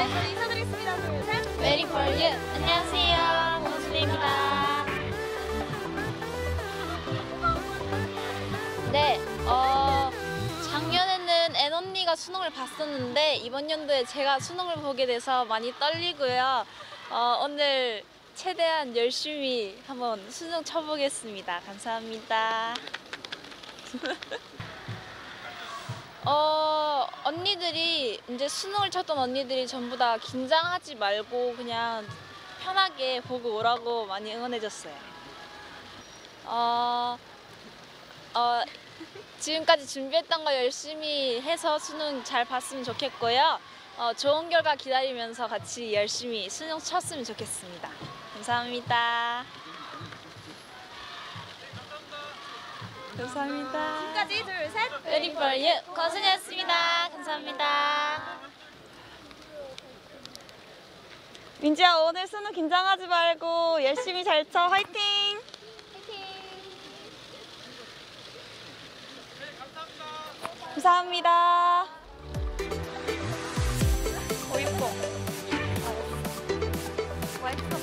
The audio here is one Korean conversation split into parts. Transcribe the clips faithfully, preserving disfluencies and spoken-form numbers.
저희 인사드리겠습니다. 둘, 셋. Ready for you. 안녕하세요. 모슬리입니다. 네, 어, 작년에는 앤 언니가 수능을 봤었는데 이번 연도에 제가 수능을 보게 돼서 많이 떨리고요. 어, 오늘 최대한 열심히 한번 수능 쳐보겠습니다. 감사합니다. 어, 언니들이 이제 수능을 쳤던 언니들이 전부 다 긴장하지 말고 그냥 편하게 보고 오라고 많이 응원해줬어요. 어, 어, 지금까지 준비했던 거 열심히 해서 수능 잘 봤으면 좋겠고요. 어, 좋은 결과 기다리면서 같이 열심히 수능 쳤으면 좋겠습니다. 감사합니다. 감사합니다. 지금까지 둘, 셋. Ready for you. 고생하셨습니다. 감사합니다. 민지야, 오늘 수능 긴장하지 말고 열심히 잘 쳐. 화이팅! 감사합니다. 오, 예뻐. 맛있어.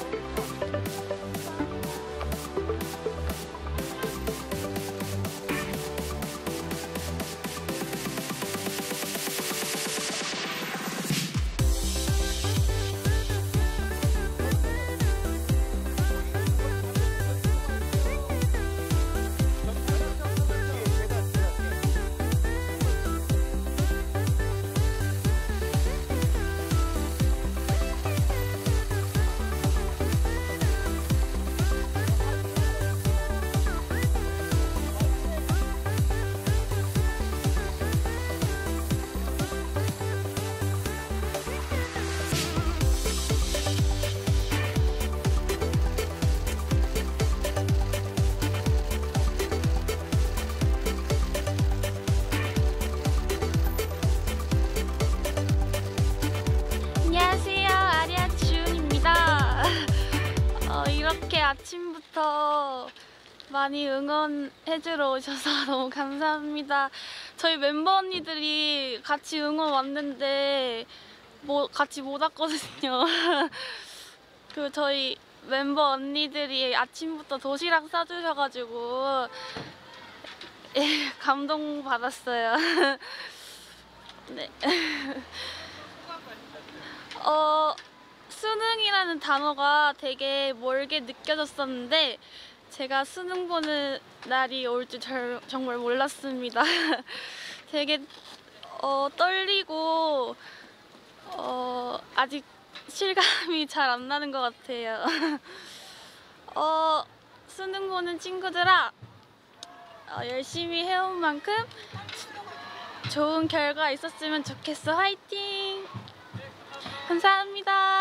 안녕하세요. 아리아 지훈입니다. 어, 이렇게 아침부터 많이 응원해주러 오셔서 너무 감사합니다. 저희 멤버 언니들이 같이 응원 왔는데 뭐 같이 못 왔거든요. 그 저희 멤버 언니들이 아침부터 도시락 싸주셔가지고 예, 감동받았어요. 네. 어, 수능이라는 단어가 되게 멀게 느껴졌었는데 제가 수능 보는 날이 올 줄 정말 몰랐습니다. 되게 어, 떨리고 어, 아직 실감이 잘 안 나는 것 같아요. 어, 수능 보는 친구들아, 어, 열심히 해온 만큼 좋은 결과 있었으면 좋겠어. 화이팅! 감사합니다.